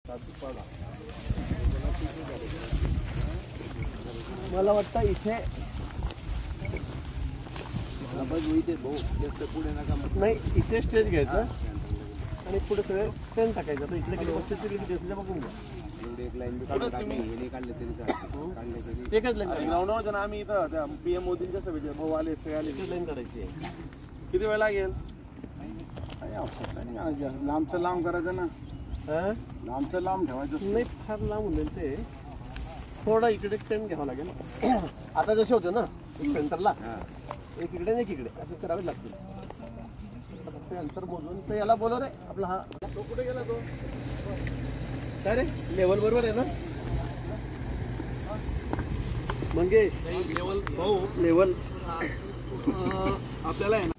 मला वाटतं इथे नाही, इथे स्टेज घ्यायचं आणि पुढे सगळे ट्रेन टाकायचं. तर इथले किती 35 किती दिवसाच्या बघून घ्या. एकच लाईन ग्राउंडवर आम्ही इथं PM मोदींच्या सभेचे भाऊ आले सगळे आले. लाईन काढायची. किती वेळ लागेल? लांबचं लांब करायचं ना. लांबचं लांब ठेवायचं नाही, फार लांब होईल ते. थोडा इकडे ट्रेन घ्यावं लागेल. आता जसे होते ना सेंटरला, एक इकडे एक इकडे असे करावे लागतील. फक्त अंतर मोजून तर याला बोलव रे आपला. हा तो कुठे गेला? तो काय रे, लेवल बरोबर आहे ना मंगेश? लेवल भाऊ, लेवल आपल्याला आहे ना.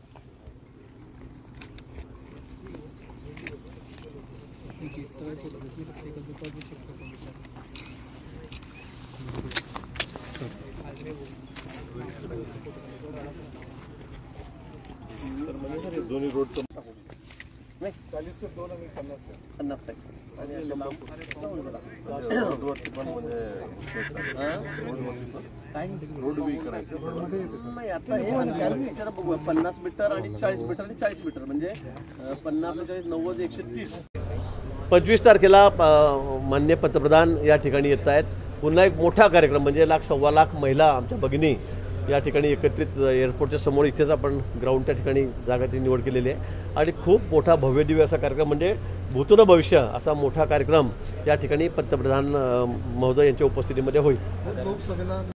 दोन्ही रोड नाही 40 से 2 आणि 50 आणि असे लांब रोड बी करायचं. नाही. आता हे बघू 50 मीटर आणि 40 मीटर आणि 40 मीटर म्हणजे 50, 40, 90, 130. 25 तारखेला माननीय पंतप्रधान या ठिकाणी येत आहेत. पुन्हा एक मोठा कार्यक्रम म्हणजे 1,00,000 -1,15,00,000 महिला आमच्या भगिनी या ठिकाणी एकत्रित एअरपोर्टच्या समोर इथेच आपण ग्राउंडच्या ठिकाणी जागाची निवड केलेली आहे आणि खूप मोठा भव्यदिव्य असा कार्यक्रम म्हणजे भूतून भविष्य असा मोठा कार्यक्रम या ठिकाणी पंतप्रधान महोदय यांच्या उपस्थितीमध्ये होईल.